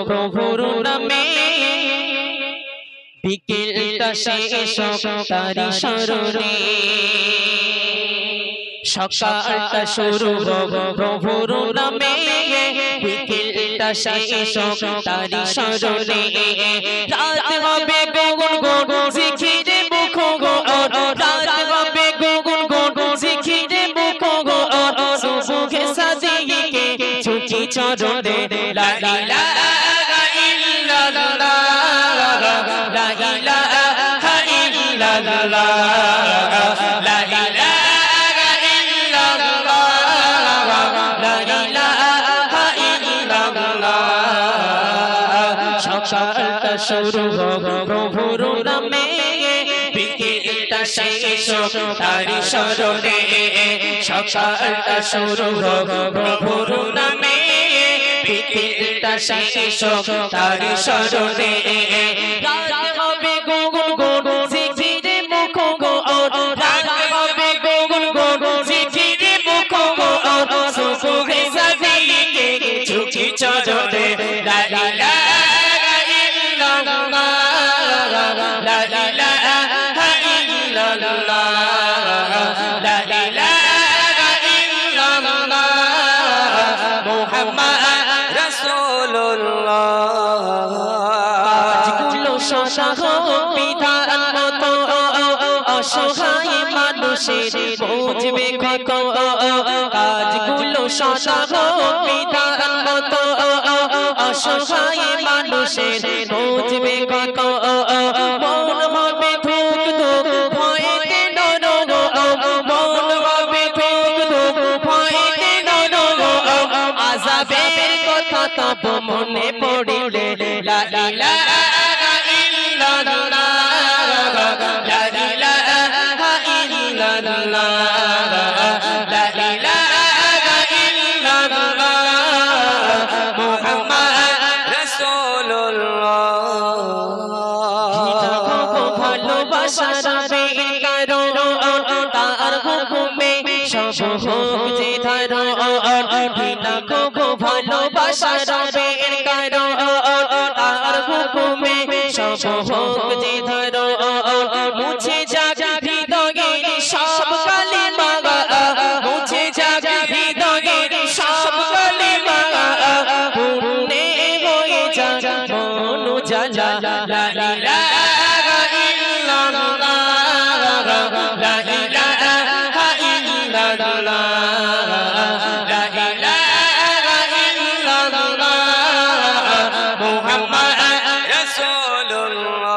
প্রভুর নামে বিকেলটা শেষ তারি স্মরণে সকালটা শুরু প্রভুর নামে বিকেলটা শেষ তারি স্মরণে রাত হবে গুন গুন জিকিরে মুখ গো রাত হবে গুন গুন জিকিরে মুখ গো সুবহে সাদিকে ঝুঁকি চরণে লা ইলাহা ইল্লাল্লাহ লা ইলাহা ইল্লাল্লাহ লা ইলাহা ইল্লাল্লাহ লা ইলাহা ইল্লাল্লাহ সকালটা শুরু প্রভুর নামে বিকেলটা শেষ তারি স্মরণে সকালটা শুরু প্রভুর নামে বিকেলটা শেষ তারি স্মরণে রাত হবে গুন গুন জিকিরে মুখ গো রাত হবে গুন গুন জিকিরে মুখ গো সুবহে সাদিকে ঝুঁকি চরণে লা ইলাহা ইল্লাল্লাহ লা ইলাহা ইল্লাল্লাহ লা ইলাহা ইল্লাল্লাহ মুহাম্মদ রাসূলুল্লাহ কাজগুলো সদাহ বিধান মতো অসহায় মানুষের বুঝবে কত কাজগুলো সদাহ বিধান মতো অসহায় মানুষের বুঝবে কত মন হবে ধুক ধুক ভয়েতে নরো মন হবে ধুক ধুক ভয়েতে নরো আযাবের কথা তব মনে পড়িলে লা ইলাহা ইল্লাল্লাহ লা ইলাহা ইল্লাল্লাহ লা ইলাহা ইল্লাল্লাহ মুহাম্মদ রাসূলুল্লাহ ভালোবাসার কারণ তার হুকুমে সব হোক যে ধারণ ভালোবাসার কারণ তার হুকুমে সব হোক যে ধারণ মুছে যাক হৃদয়ের সব কালিমা মুছে যাক হৃদয়ের সব কালিমা পূর্ণে হয়ে যাক মন জালা লা ইলাহা ইল্লাল্লাহ লা ইলাহা ইল্লাল্লাহ লা ইলাহা ইল্লাল্লাহ মুহাম্মদ রাসূলুল্লাহ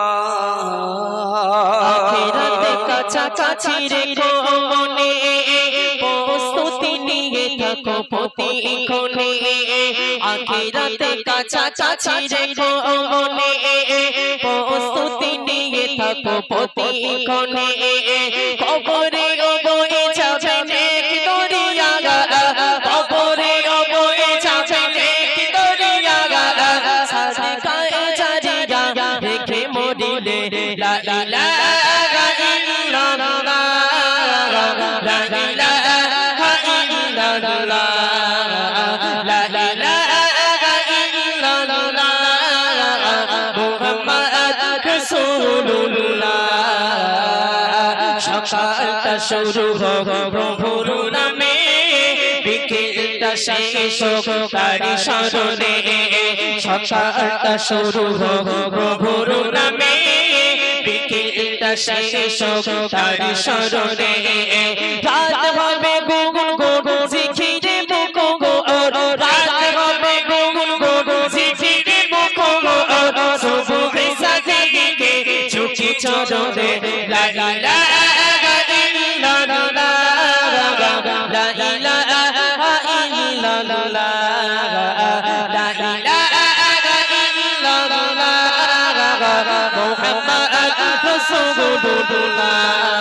আখিরাতে কাছাকাছি রেখো মনে প্রস্তুতি নিয়ে থাকো প্রতিক্ষণে আখিরাতে কাছাকাছি রেখো মনে প্রস্তুতি নিয়ে থাকো প্রতিক্ষণে কবরে বয়ে যাবে নেক দরিয়া কবরে বয়ে যাবে নেক দরিয়া সাদিকায়ে জারিয়া রেখে মরিলে লা ইলাহা ইল্লাল্লাহ লা ইলাহা ইল্লাল্লাহ লা ইলাহা ইল্লাল্লাহ মুহাম্মদ রাসূলুল্লাহ সকালটা শুরু প্রভুর নামে বিকেলটা শেষ তারি স্মরণে সকালটা শুরু প্রভুর নামে বিকেলটা শেষ তারি স্মরণে রাত হবে গুন গুন জিকিরে মুখ গো রাত হবে গুন গুন জিকিরে মুখ গো সুবহে সাদিকে ঝুঁকি চরণে লা ইলাহা ইল্লাল্লাহ লা ইলাহা ইল্লাল্লাহ লা ইলাহা ইল্লাল্লাহ মুহাম্মদ রাসূলুল্লাহ